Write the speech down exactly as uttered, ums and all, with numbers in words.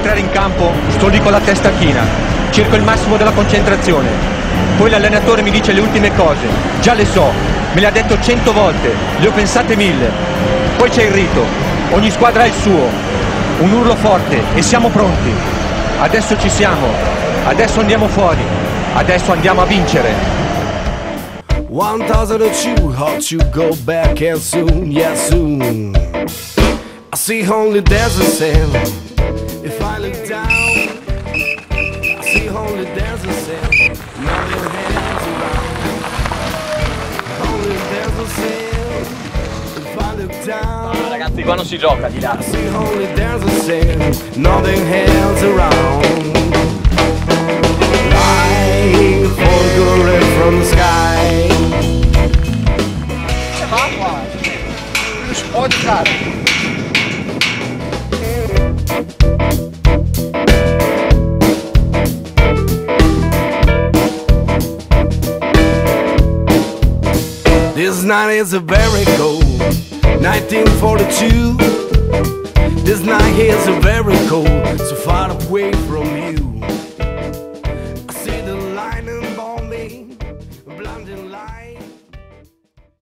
entrare in campo, sto lì con la testa china, cerco il massimo della concentrazione. Poi l'allenatore mi dice le ultime cose, già le so, me le ha detto cento volte, le ho pensate mille. Poi c'è il rito, ogni squadra ha il suo, un urlo forte e siamo pronti. Adesso ci siamo, adesso andiamo fuori, adesso andiamo a vincere. One thousand of you, how to go back and soon, yeah soon. I see only there's a sand. If I look down, I see only there's a sand. Nothing hands around. Only there's a sand. If I look down. No, ragazzi, qua non si gioca di là. I see only there's a sand. Nothing hands around. Lying for from the sky. This night is a very cold nineteen forty-two. This night is a very cold, so far away from me.